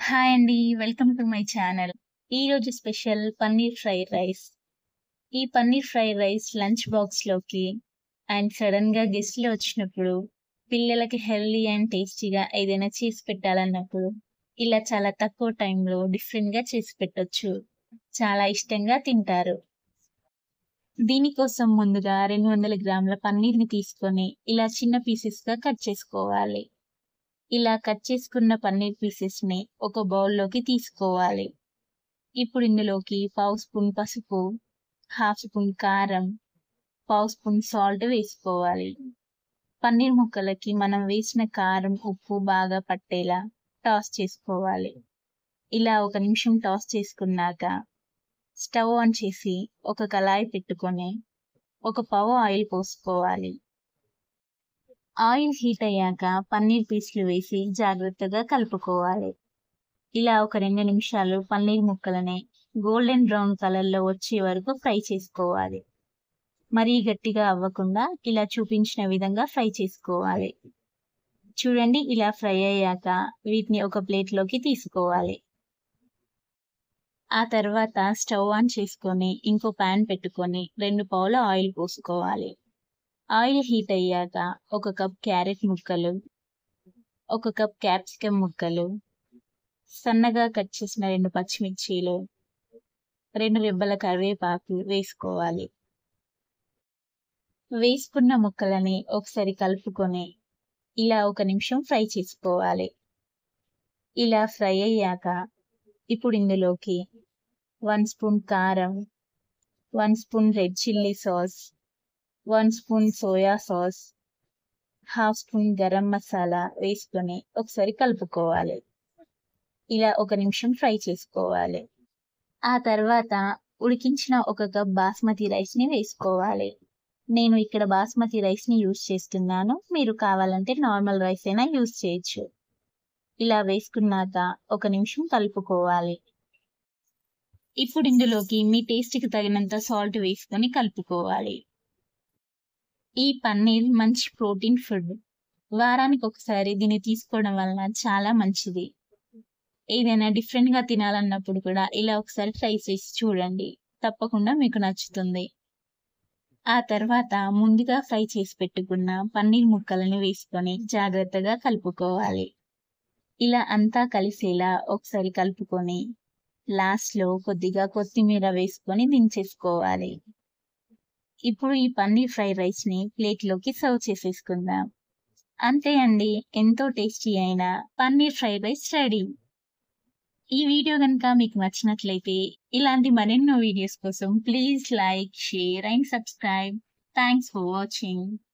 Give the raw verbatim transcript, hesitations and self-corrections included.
Hi అండి. Welcome to my channel. ఈరోజు special paneer fried rice. ఈ పన్నీర్ ఫ్రైడ్ రైస్ లంచ్ బాక్స్‌లోకి అండ్ సడెన్‌గా గెస్ట్‌లు వచ్చినప్పుడు, పిల్లలకి హెల్తీ అండ్ టేస్టీగా ఏదైనా చేసి పెట్టాలన్నప్పుడు, ఇలా చాలా తక్కువ టైంలో డిఫరెంట్‌గా చేసి పెట్టొచ్చు. చాలా ఇష్టంగా తింటారు. దీనికోసం ముందుగా రెండు వందల గ్రాముల పన్నీర్‌ని తీసుకొని, ఇలా చిన్న పీసెస్‌గా కట్ చేసుకోవాలి. ఇలా కట్ చేసుకున్న పన్నీర్ పీసెస్‌ని ఒక బౌల్‌లోకి తీసుకోవాలి. ఇప్పుడు ఇందులోకి పావు స్పూన్ పసుపు, హాఫ్ స్పూన్ కారం, పావు స్పూన్ సాల్ట్ వేసుకోవాలి. పన్నీర్ ముక్కలకి మనం వేసిన కారం, ఉప్పు బాగా పట్టేలా టాస్ చేసుకోవాలి. ఇలా ఒక నిమిషం టాస్ చేసుకున్నాక స్టవ్ ఆన్ చేసి ఒక కళాయి పెట్టుకొని ఒక పావు ఆయిల్ పోసుకోవాలి. ఆయిల్ హీట్ అయ్యాక పన్నీర్ పీస్‌లు వేసి జాగ్రత్తగా కలుపుకోవాలి. ఇలా ఒక రెండు నిమిషాలు పన్నీర్ ముక్కలని గోల్డెన్ బ్రౌన్ కలర్‌లో వచ్చే వరకు ఫ్రై చేసుకోవాలి. మరీ గట్టిగా అవ్వకుండా ఇలా చూపించిన విధంగా ఫ్రై చేసుకోవాలి. చూడండి, ఇలా ఫ్రై అయ్యాక వీటిని ఒక ప్లేట్‌లోకి తీసుకోవాలి. ఆ తర్వాత స్టవ్ ఆన్ చేసుకొని ఇంకో పాన్ పెట్టుకొని రెండు పావుల ఆయిల్ పోసుకోవాలి. ఆయిల్ హీట్ అయ్యాక ఒక కప్ క్యారెట్ ముక్కలు, ఒక కప్ క్యాప్సికమ్ ముక్కలు, సన్నగా కట్ చేసిన రెండు పచ్చిమిర్చీలు, రెండు రెబ్బల కరివేపాకు వేసుకోవాలి. వేసుకున్న ముక్కలని ఒకసారి కలుపుకొని ఇలా ఒక నిమిషం ఫ్రై చేసుకోవాలి. ఇలా ఫ్రై అయ్యాక ఇప్పుడు ఇందులోకి వన్ స్పూన్ కారం, one spoon red chilli sauce, one spoon soya sauce, half spoon garam masala వేసుకొని ఒకసారి కలుపుకోవాలి. ఇలా ఒక నిమిషం ఫ్రై చేసుకోవాలి. ఆ తర్వాత ఉడికించిన ఒక కప్ బాస్మతి రైస్‌ని వేసుకోవాలి. నేను ఇక్కడ బాస్మతి రైస్‌ని యూజ్ చేస్తున్నాను. మీరు కావాలంటే నార్మల్ రైస్ అయినా యూజ్ చేయొచ్చు. ఇలా వేసుకున్నాక ఒక నిమిషం కలుపుకోవాలి. ఇప్పుడు ఇందులోకి మీ టేస్ట్‌కి తగినంత సాల్ట్ వేసుకొని కలుపుకోవాలి. ఈ పన్నీర్ మంచి ప్రోటీన్ ఫుడ్. వారానికి ఒకసారి దీన్ని తీసుకోవడం వలన చాలా మంచిది. ఏదైనా డిఫరెంట్‌గా తినాలన్నప్పుడు కూడా ఇలా ఒకసారి ట్రై చేసి చూడండి. తప్పకుండా మీకు నచ్చుతుంది. ఆ తర్వాత ముందుగా ఫ్రై చేసి పెట్టుకున్న పన్నీర్ ముక్కలను వేసుకొని జాగ్రత్తగా కలుపుకోవాలి. ఇలా అంతా కలిసేలా ఒకసారి కలుపుకొని లాస్ట్‌లో కొద్దిగా కొత్తిమీర వేసుకొని దించేసుకోవాలి. ఇప్పుడు ఈ పన్నీర్ ఫ్రైడ్ రైస్‌ని ప్లేట్‌లోకి సర్వ్ చేసేసుకుందాం. అంతే అండి. ఎంతో టేస్టీ అయిన పన్నీర్ ఫ్రైడ్ రైస్ రెడీ. ఈ వీడియో గనుక మీకు నచ్చినట్లయితే ఇలాంటి మరెన్నో వీడియోస్ కోసం please like, share and subscribe. Thanks for watching.